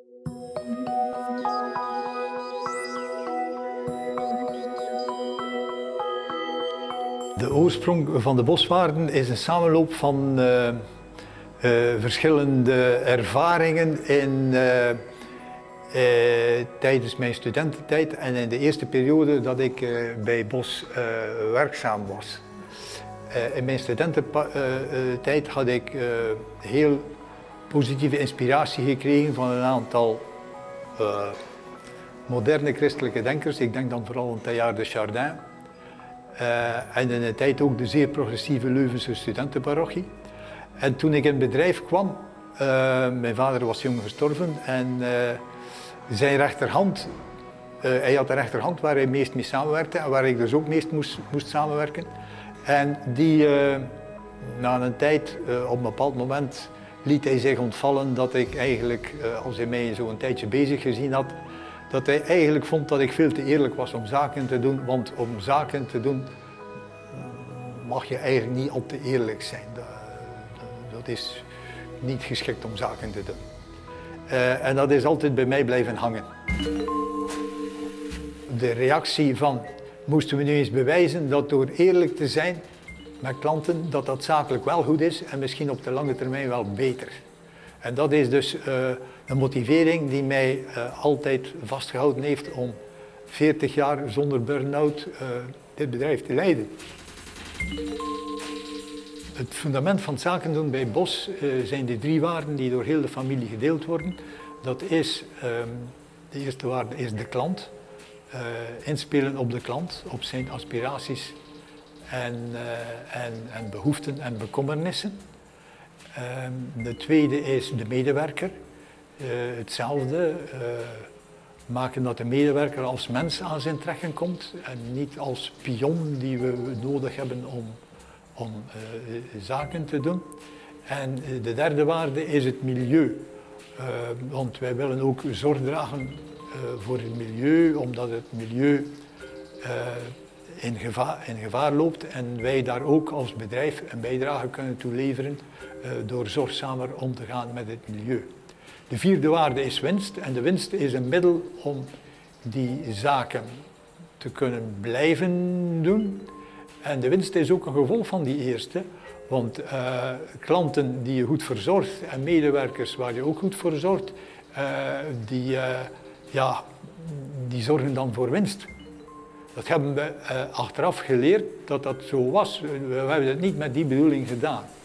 De oorsprong van de boswaarden is een samenloop van verschillende ervaringen tijdens mijn studententijd en in de eerste periode dat ik bij Bos werkzaam was. In mijn studententijd had ik heel positieve inspiratie gekregen van een aantal moderne christelijke denkers. Ik denk dan vooral aan Teilhard de Chardin. En in de tijd ook de zeer progressieve Leuvense studentenparochie. En toen ik in het bedrijf kwam, mijn vader was jong gestorven en zijn rechterhand, hij had een rechterhand waar hij meest mee samenwerkte en waar ik dus ook meest moest samenwerken. En die, na een tijd, op een bepaald moment, liet hij zich ontvallen dat ik eigenlijk, als hij mij zo'n tijdje bezig gezien had, dat hij eigenlijk vond dat ik veel te eerlijk was om zaken te doen, want om zaken te doen mag je eigenlijk niet al te eerlijk zijn. Dat is niet geschikt om zaken te doen. En dat is altijd bij mij blijven hangen. De reactie van, moesten we nu eens bewijzen dat door eerlijk te zijn met klanten, dat dat zakelijk wel goed is en misschien op de lange termijn wel beter. En dat is dus een motivering die mij altijd vastgehouden heeft om 40 jaar zonder burn-out dit bedrijf te leiden. Het fundament van het zaken doen bij Bos zijn de 3 waarden die door heel de familie gedeeld worden. Dat is, de eerste waarde is de klant. Inspelen op de klant, op zijn aspiraties en behoeften en bekommernissen. De tweede is de medewerker. Hetzelfde. Maken dat de medewerker als mens aan zijn trekken komt en niet als pion die we nodig hebben om zaken te doen. En de derde waarde is het milieu. Want wij willen ook zorg dragen voor het milieu, omdat het milieu in gevaar loopt en wij daar ook als bedrijf een bijdrage kunnen toe leveren door zorgzamer om te gaan met het milieu. De vierde waarde is winst en de winst is een middel om die zaken te kunnen blijven doen. En de winst is ook een gevolg van die eerste, want klanten die je goed verzorgt en medewerkers waar je ook goed voor zorgt, die zorgen dan voor winst. Dat hebben we achteraf geleerd dat dat zo was. We hebben het niet met die bedoeling gedaan.